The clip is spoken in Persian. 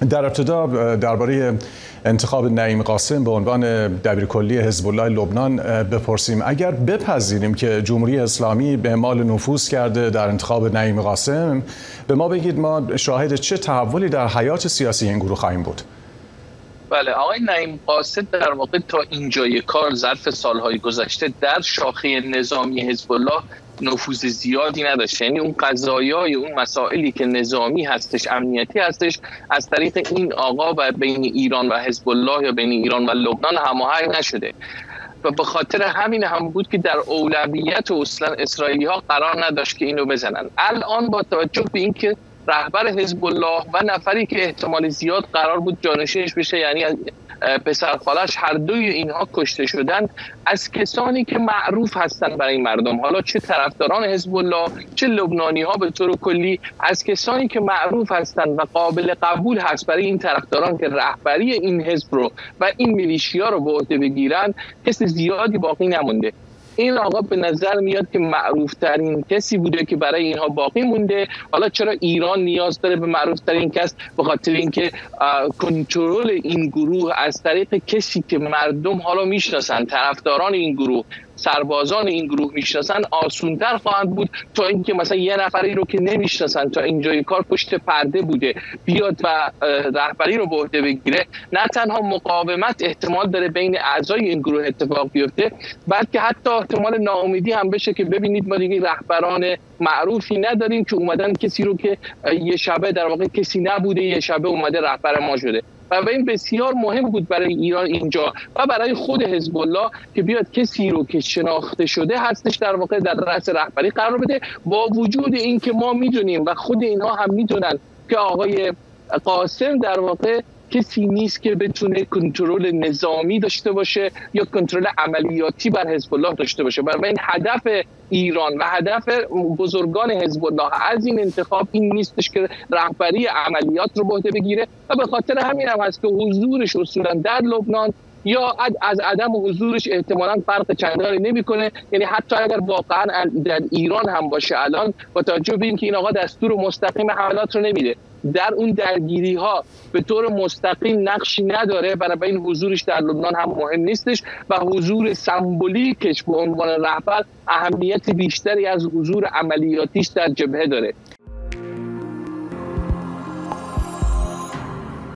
در ابتدا درباره انتخاب نعیم قاسم به عنوان دبیرکلی حزب الله لبنان بپرسیم. اگر بپذیریم که جمهوری اسلامی به اعمال نفوذ کرده در انتخاب نعیم قاسم، به ما بگید ما شاهد چه تحولی در حیات سیاسی این گروه خواهیم بود؟ بله، آقای نعیم قاسم در واقع تا اینجای کار ظرف سالهای گذشته در شاخه نظامی حزب الله نفوذ زیادی نداشته. یعنی اون قضایای اون مسائلی که نظامی هستش، امنیتی هستش، از طریق این آقا و بین ایران و حزب الله یا بین ایران و لبنان هماهنگ نشده و به خاطر همین هم بود که در اولویت اصلا اسرائیلی ها قرار نداشت که اینو بزنن. الان با توجه به اینکه رهبر حزب الله و نفری که احتمال زیاد قرار بود جانشینش بشه، یعنی پسرخالش، هر دوی اینها کشته شدن، از کسانی که معروف هستند برای مردم، حالا چه طرفداران حزب الله چه لبنانی ها به طور کلی، از کسانی که معروف هستند و قابل قبول هست برای این طرفداران که رهبری این حزب رو و این میلیشیا رو به عهده بگیرن، کس زیادی باقی نمونده. این آقا به نظر میاد که معروف ترین کسی بوده که برای اینها باقی مونده. حالا چرا ایران نیاز داره به معروف ترین کس؟ به خاطر اینکه کنترل این گروه از طریق کسی که مردم حالا میشناسن، طرفداران این گروه، سربازان این گروه میشناسن، آسونتر خواهند بود تا اینکه مثلا یه نفری رو که نمیشناسن تا اینجای کار پشت پرده بوده بیاد و رهبری رو به عهده بگیره. نه تنها مقاومت احتمال داره بین اعضای این گروه اتفاق بیفته، بلکه حتی احتمال ناامیدی هم بشه که ببینید ما دیگه رهبران معروفی نداریم که اومدن کسی رو که یه شبه در واقع کسی نبوده یه شبه اومده رهبر ما شده. و این بسیار مهم بود برای ایران اینجا و برای خود حزب الله که بیاد کسی رو که شناخته شده هستش در واقع در رأس رهبری قرار بده، با وجود اینکه ما میدونیم و خود اینها هم میدونن که آقای قاسم در واقع کسی نیست که بتونه کنترل نظامی داشته باشه یا کنترل عملیاتی بر حزب الله داشته باشه. برای این هدف ایران و هدف بزرگان حزب الله از این انتخاب این نیستش که رهبری عملیات رو به عهده بگیره و به خاطر همین هم هست که حضورش اصولا در لبنان یا از عدم حضورش احتمالاً فرق چندانی نمیکنه. یعنی حتی اگر واقعا در ایران هم باشه الان، با توجه به اینکه این آقا دستور مستقیم حملات رو نمیده، در اون درگیری ها به طور مستقیم نقشی نداره، بنابراین حضورش در لبنان هم مهم نیستش و حضور سمبولیکش به عنوان رهبر اهمیت بیشتری از حضور عملیاتیش در جبهه داره.